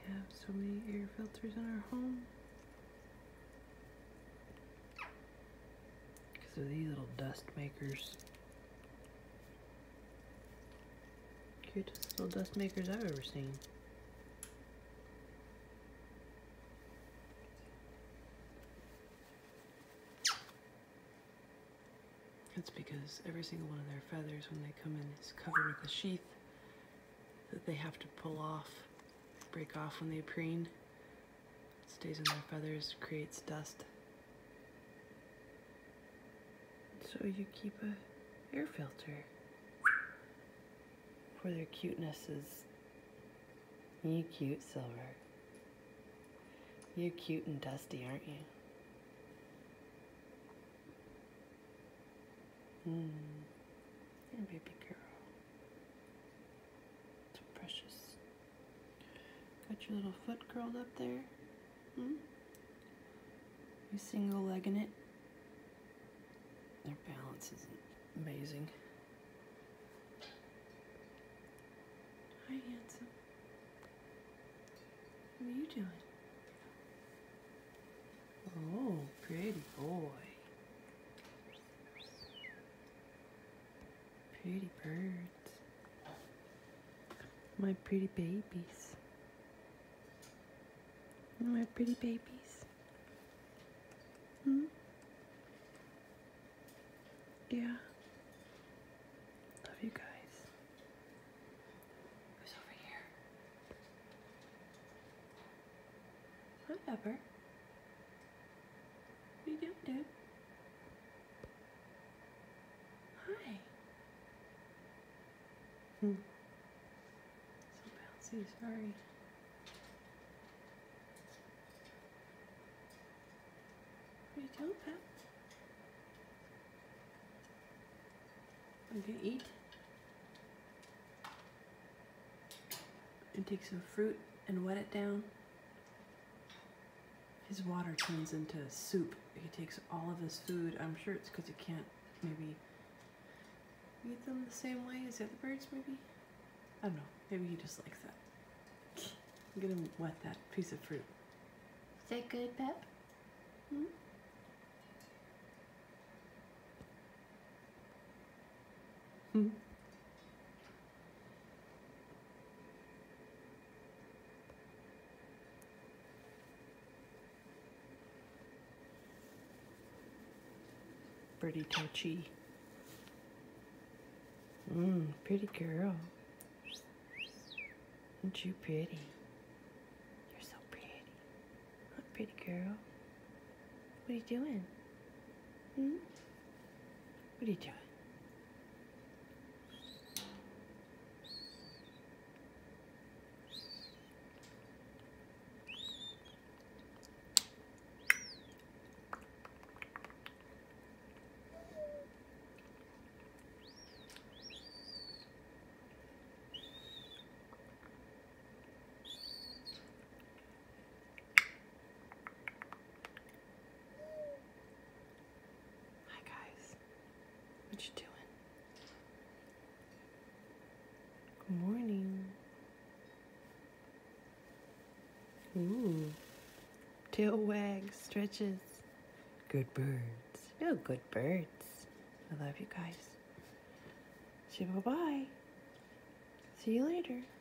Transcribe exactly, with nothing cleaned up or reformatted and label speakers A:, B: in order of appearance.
A: have so many air filters in our home? Because of these little dust makers. Cutest little dust makers I've ever seen. That's because every single one of their feathers, when they come in, is covered with a sheath that they have to pull off, break off when they preen. It stays in their feathers, creates dust. So you keep a air filter for their cutenesses. You cute, Silver. You're cute and dusty, aren't you? Hmm. You're a baby girl. So precious. Got your little foot curled up there. Hmm? You single legging it. Their balance is amazing. Hi, handsome. What are you doing? Oh, pretty boy. Pretty birds. My pretty babies. My pretty babies. Hmm? Yeah. Love you guys. Who's over here? Hi, Ever. What are you doing, dude? Hi. Hmm. So bouncy, sorry. What are you doing, Pep? I'm gonna eat and take some fruit and wet it down. His water turns into soup. He takes all of his food. I'm sure it's because he can't maybe eat them the same way as the other birds, maybe? I don't know. Maybe he just likes that. I'm gonna wet that piece of fruit. Is that good, Pep? Hmm? Hmm. Pretty touchy. Mmm, pretty girl. Aren't you pretty? You're so pretty. Huh, pretty girl? What are you doing? Hmm? What are you doing? What you doing? Good morning. Ooh. Tail wags, stretches. Good birds. Oh, good birds. I love you guys. Say bye-bye. See you later.